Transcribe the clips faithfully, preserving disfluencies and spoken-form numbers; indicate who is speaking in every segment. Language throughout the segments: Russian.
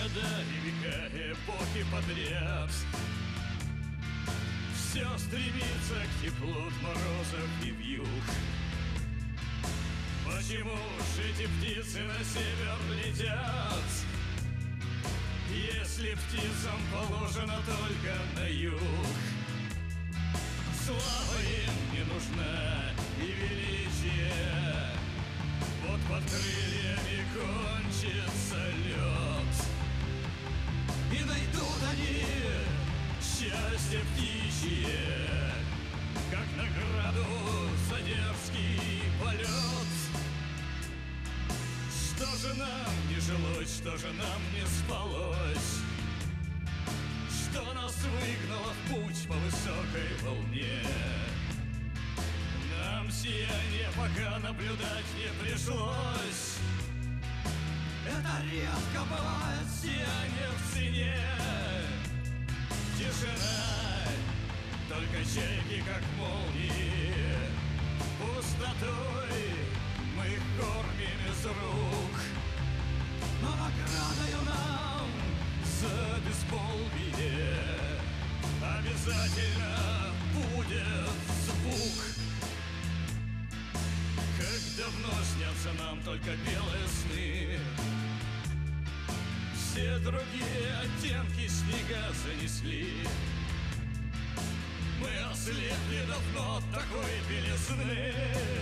Speaker 1: года и века эпохи подряд все стремится к теплу от морозов и вьюг. Почему ж эти птицы на север летят, если птицам положено только на юг? Слава им не нужна и величие, вот под крыльями кончится лед, и найдут они счастье птичье, как награду за дерзкий полет. Что же нам не жилось, что же нам не спалось, что нас выгнало в путь по высокой волне? Нам сияние пока наблюдать не пришлось. Это редко бывает сияние в цене. Тишина, только чайки как молнии, пустотой мы их кормим из рук. Но наградою нам за бесполвие обязательно будет звук. Как давно снятся нам только белые сны, все другие оттенки снега занесли. Мы ослепли давно от такой белизны,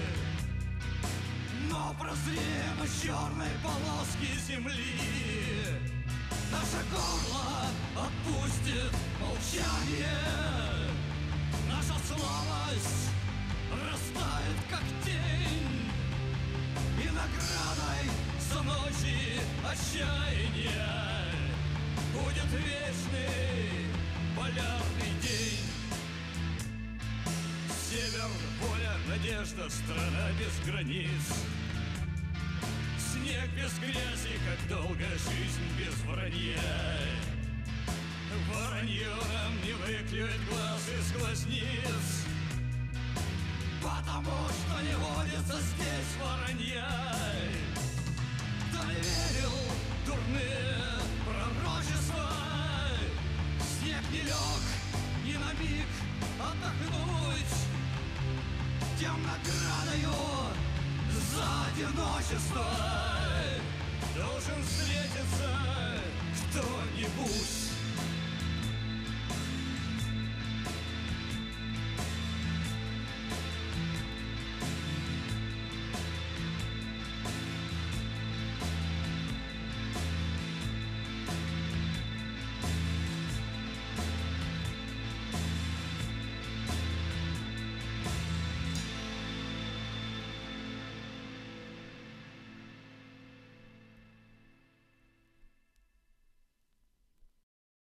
Speaker 1: но прозреем из черной полоски земли. Наше горло отпустит молчание, наша слабость растает как тень, и наградой за ночи отчаяния будет вечный полярный день. Север, поле, надежда, страна без границ. Снег без грязи, как долгая жизнь без вранья. Воронье нам не выклюет глаз из глазниц, потому что не водится здесь воронья. Кто не верил в дурные пророчества, снег не лег ни на миг отдохнуть, тем наградою за одиночество должен встретиться кто-нибудь.